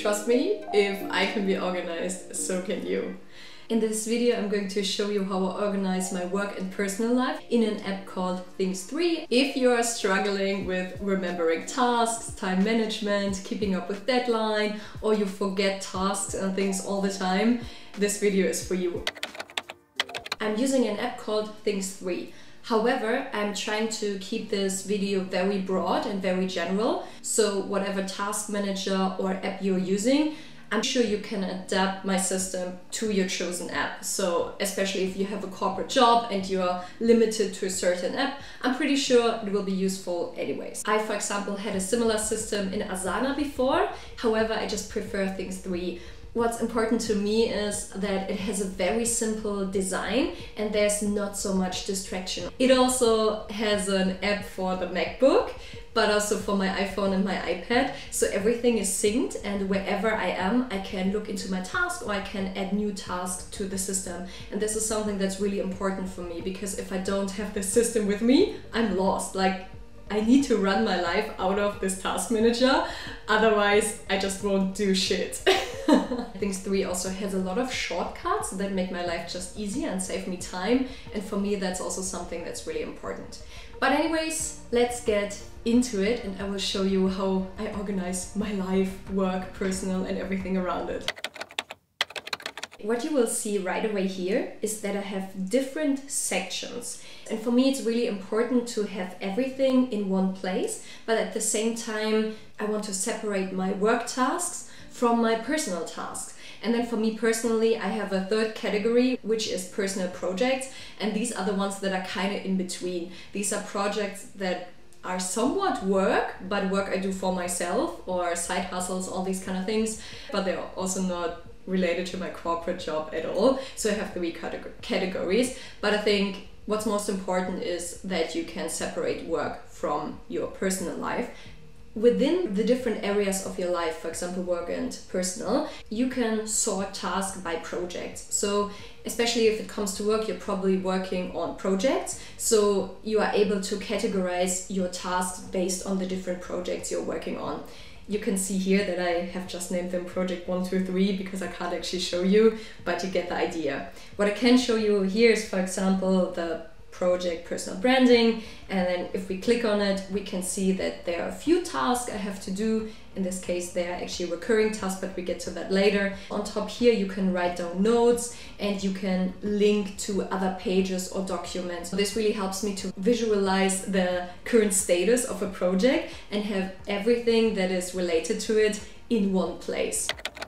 Trust me, if I can be organized, so can you. In this video, I'm going to show you how I organize my work and personal life in an app called Things3. If you are struggling with remembering tasks, time management, keeping up with deadline, or you forget tasks and things all the time, this video is for you. I'm using an app called Things3. However, I'm trying to keep this video very broad and very general. So whatever task manager or app you're using, I'm sure you can adapt my system to your chosen app. So especially if you have a corporate job and you're limited to a certain app, I'm pretty sure it will be useful anyways. I, for example, had a similar system in Asana before. However, I just prefer Things3. What's important to me is that it has a very simple design and there's not so much distraction. It also has an app for the MacBook, but also for my iPhone and my iPad. So everything is synced, and wherever I am, I can look into my task or I can add new tasks to the system. And this is something that's really important for me, because if I don't have the system with me, I'm lost. Like, I need to run my life out of this task manager, otherwise I just won't do shit. Things3 also has a lot of shortcuts that make my life just easier and save me time, and for me that's also something that's really important. But anyways, let's get into it and I will show you how I organize my life, work, personal and everything around it. What you will see right away here is that I have different sections. And for me, it's really important to have everything in one place, but at the same time, I want to separate my work tasks from my personal tasks. And then for me personally, I have a third category, which is personal projects. And these are the ones that are kind of in between. These are projects that are somewhat work, but work I do for myself, or side hustles, all these kind of things, but they're also not related to my corporate job at all. So I have three categories, but I think what's most important is that you can separate work from your personal life. Within the different areas of your life, for example, work and personal, you can sort tasks by projects. So especially if it comes to work, you're probably working on projects. So you are able to categorize your tasks based on the different projects you're working on. You can see here that I have just named them project 1, 2, 3 because I can't actually show you, but you get the idea. What I can show you here is, for example, the project personal branding, and then if we click on it, we can see that there are a few tasks I have to do. In this case, they are actually recurring tasks, but we get to that later. On top here, you can write down notes and you can link to other pages or documents. This really helps me to visualize the current status of a project and have everything that is related to it in one place.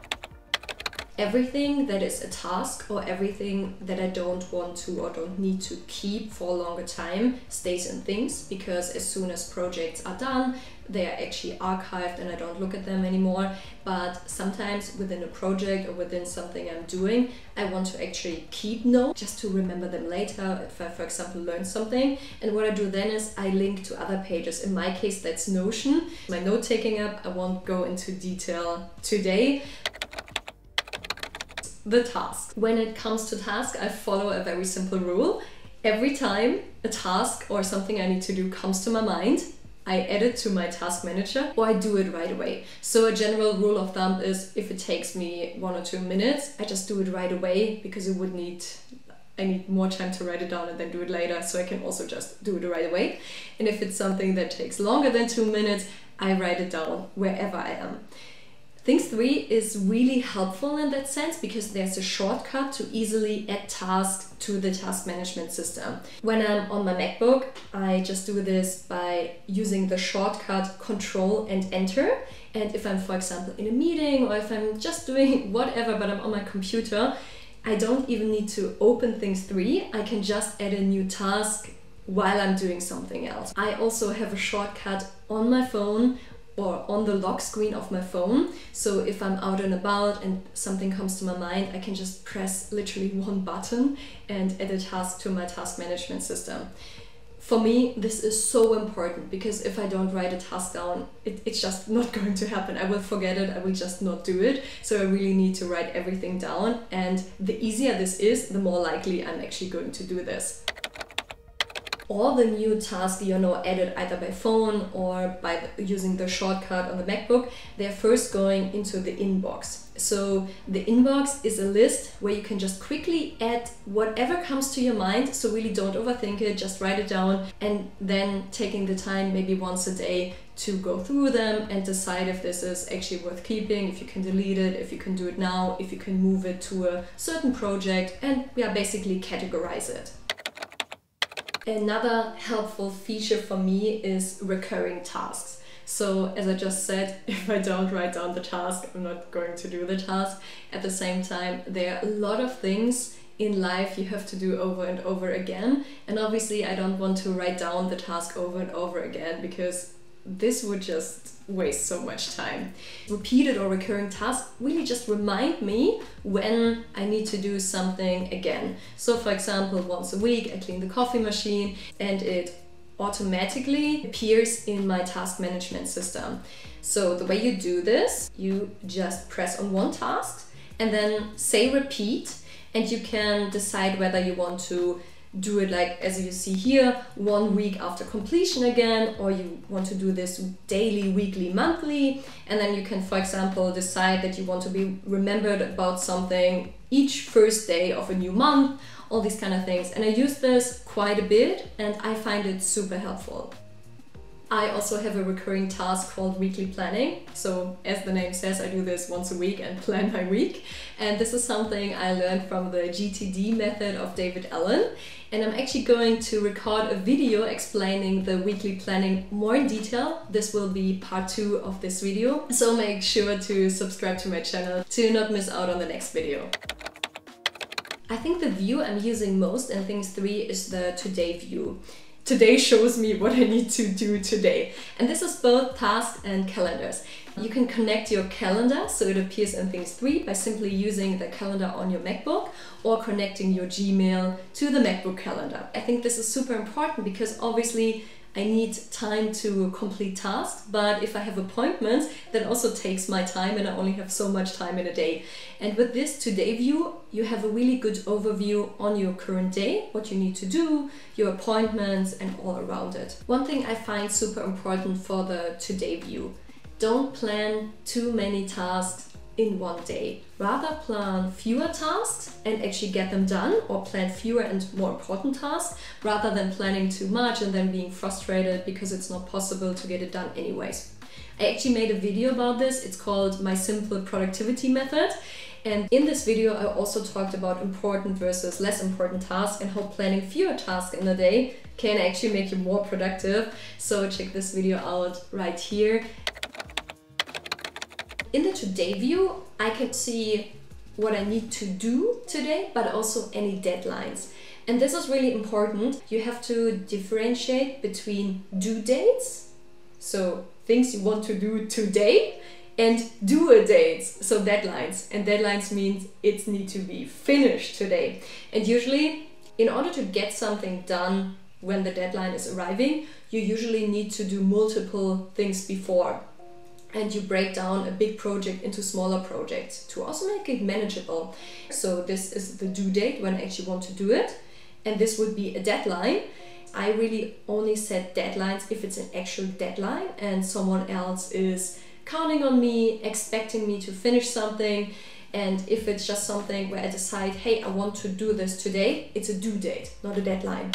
Everything that is a task or everything that I don't want to or don't need to keep for a longer time stays in Things, because as soon as projects are done, they are actually archived and I don't look at them anymore. But sometimes within a project or within something I'm doing, I want to actually keep notes just to remember them later if I, for example, learn something. And what I do then is I link to other pages. In my case, that's Notion, my note-taking app. I won't go into detail today. The task. When it comes to task, I follow a very simple rule. Every time a task or something I need to do comes to my mind, I add it to my task manager or I do it right away. So a general rule of thumb is if it takes me 1 or 2 minutes, I just do it right away, because I need more time to write it down and then do it later, so I can also just do it right away. And if it's something that takes longer than 2 minutes, I write it down wherever I am. Things3 is really helpful in that sense, because there's a shortcut to easily add tasks to the task management system. When I'm on my MacBook, I just do this by using the shortcut Control and Enter. And if I'm, for example, in a meeting or if I'm just doing whatever, but I'm on my computer, I don't even need to open Things3. I can just add a new task while I'm doing something else. I also have a shortcut on my phone or on the lock screen of my phone. So if I'm out and about and something comes to my mind, I can just press literally one button and add a task to my task management system. For me, this is so important, because if I don't write a task down, it's just not going to happen. I will forget it, I will just not do it. So I really need to write everything down, and the easier this is, the more likely I'm actually going to do this. All the new tasks added either by phone or by using the shortcut on the MacBook, they're first going into the inbox. So the inbox is a list where you can just quickly add whatever comes to your mind. So really don't overthink it, just write it down, and then taking the time maybe once a day to go through them and decide if this is actually worth keeping, if you can delete it, if you can do it now, if you can move it to a certain project, and basically categorize it. Another helpful feature for me is recurring tasks. So as I just said, if I don't write down the task, I'm not going to do the task. At the same time, there are a lot of things in life you have to do over and over again. And obviously I don't want to write down the task over and over again because this would just waste so much time. Repeated or recurring tasks really just remind me when I need to do something again. So for example, once a week I clean the coffee machine and it automatically appears in my task management system. So the way you do this, you just press on one task and then say repeat, and you can decide whether you want to do it like as you see here 1 week after completion again, or you want to do this daily, weekly, monthly, and then you can, for example, decide that you want to be remembered about something each first day of a new month, all these kind of things. And I use this quite a bit and I find it super helpful. I also have a recurring task called weekly planning. So as the name says, I do this once a week and plan my week. And this is something I learned from the GTD method of David Allen. And I'm actually going to record a video explaining the weekly planning more in detail. This will be part 2 of this video. So make sure to subscribe to my channel to not miss out on the next video. I think the view I'm using most in Things3 is the Today view. Today shows me what I need to do today. And this is both tasks and calendars. You can connect your calendar so it appears in Things3 by simply using the calendar on your MacBook or connecting your Gmail to the MacBook calendar. I think this is super important because obviously I need time to complete tasks, but if I have appointments, that also takes my time and I only have so much time in a day. And with this Today view, you have a really good overview on your current day, what you need to do, your appointments and all around it. One thing I find super important for the Today view: don't plan too many tasks in one day. Rather plan fewer tasks and actually get them done, or plan fewer and more important tasks rather than planning too much and then being frustrated because it's not possible to get it done anyways. I actually made a video about this. It's called My Simple Productivity Method. And in this video, I also talked about important versus less important tasks and how planning fewer tasks in a day can actually make you more productive. So check this video out right here. In the Today view, I can see what I need to do today, but also any deadlines. And this is really important. You have to differentiate between due dates, so things you want to do today, and due dates, so deadlines. And deadlines means it needs to be finished today. And usually, in order to get something done when the deadline is arriving, you usually need to do multiple things before. And you break down a big project into smaller projects to also make it manageable. So this is the due date when I actually want to do it. And this would be a deadline. I really only set deadlines if it's an actual deadline and someone else is counting on me, expecting me to finish something. And if it's just something where I decide, hey, I want to do this today, it's a due date, not a deadline.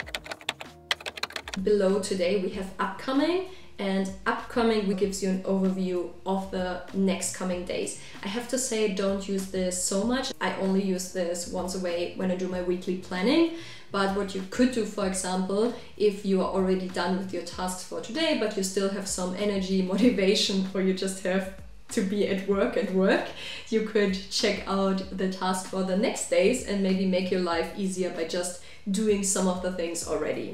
Below today we have upcoming. And upcoming gives you an overview of the next coming days. I have to say, don't use this so much. I only use this once a week when I do my weekly planning. But what you could do, for example, if you are already done with your tasks for today, but you still have some energy, motivation, or you just have to be at work, you could check out the task for the next days and maybe make your life easier by just doing some of the things already.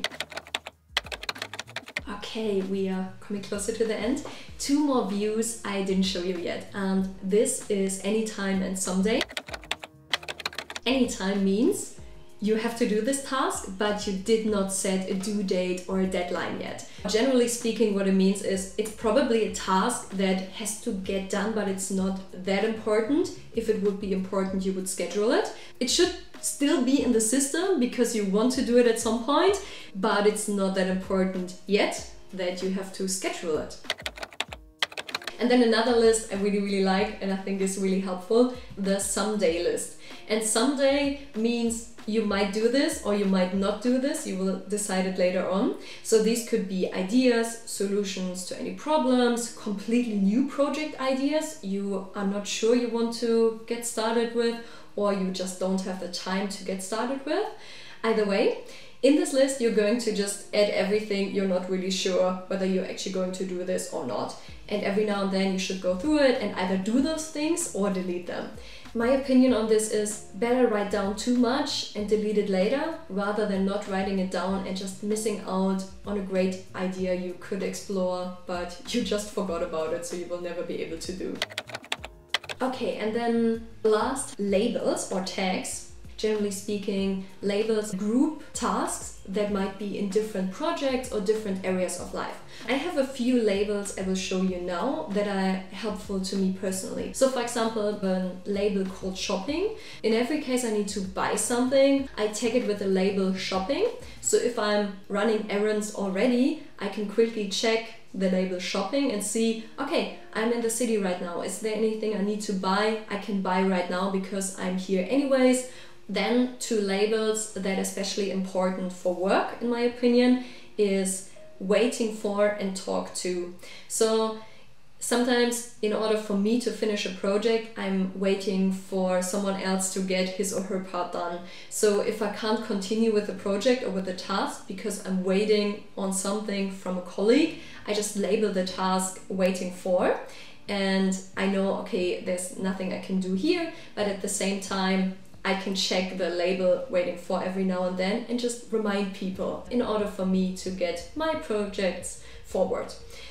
Okay, we are coming closer to the end. 2 more views I didn't show you yet. And this is anytime and someday. Anytime means you have to do this task, but you did not set a due date or a deadline yet. Generally speaking, what it means is it's probably a task that has to get done, but it's not that important. If it would be important, you would schedule it. It should still be in the system because you want to do it at some point, but it's not that important yet that you have to schedule it. And then another list I really like and I think is really helpful, the someday list. And someday means you might do this or you might not do this, you will decide it later on. So these could be ideas, solutions to any problems, completely new project ideas you are not sure you want to get started with, or you just don't have the time to get started with. Either way, in this list you're going to just add everything you're not really sure whether you're actually going to do this or not. And every now and then you should go through it and either do those things or delete them. My opinion on this is better write down too much and delete it later rather than not writing it down and just missing out on a great idea you could explore, but you just forgot about it, so you will never be able to do. Okay, and then last, labels or tags. Generally speaking, labels group tasks that might be in different projects or different areas of life. I have a few labels I will show you now that are helpful to me personally. So for example, a label called shopping. In every case I need to buy something, I tag it with the label shopping. So if I'm running errands already, I can quickly check the label shopping and see, okay, I'm in the city right now. Is there anything I need to buy? I can buy right now because I'm here anyways. Then two labels that are especially important for work, in my opinion, is waiting for and talk to. So sometimes in order for me to finish a project, I'm waiting for someone else to get his or her part done. So if I can't continue with the project or with the task because I'm waiting on something from a colleague, I just label the task waiting for. And I know, okay, there's nothing I can do here, but at the same time, I can check the label waiting for every now and then and just remind people in order for me to get my projects forward.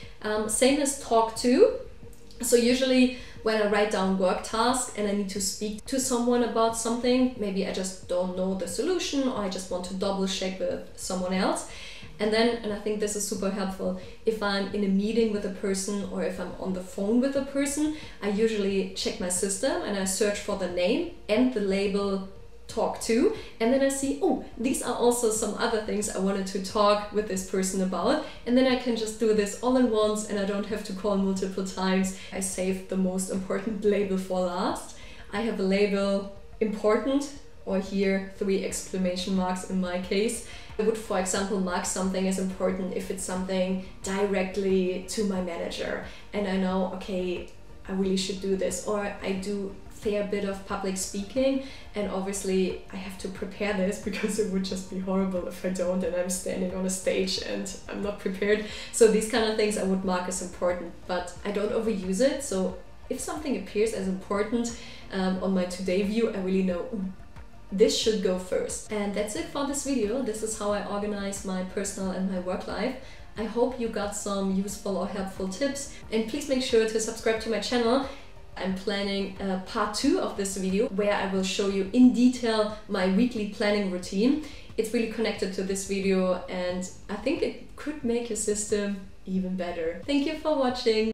Same as talk to. So usually when I write down work tasks and I need to speak to someone about something, maybe I just don't know the solution or I just want to double check with someone else. And then, and I think this is super helpful, if I'm in a meeting with a person or if I'm on the phone with a person, I usually check my system and I search for the name and the label talk to, and then I see, oh, these are also some other things I wanted to talk with this person about, and then I can just do this all in once and I don't have to call multiple times. I saved the most important label for last. I have a label important, or here 3 exclamation marks in my case. I would, for example, mark something as important if it's something directly to my manager and I know, okay, I really should do this, or I do a fair bit of public speaking and obviously I have to prepare this because it would just be horrible if I don't and I'm standing on a stage and I'm not prepared. So these kind of things I would mark as important, but I don't overuse it. So if something appears as important on my today view, I really know, this should go first. And that's it for this video. This is how I organize my personal and my work life. I hope you got some useful or helpful tips, and please make sure to subscribe to my channel. I'm planning part 2 of this video where I will show you in detail my weekly planning routine. It's really connected to this video and I think it could make your system even better. Thank you for watching.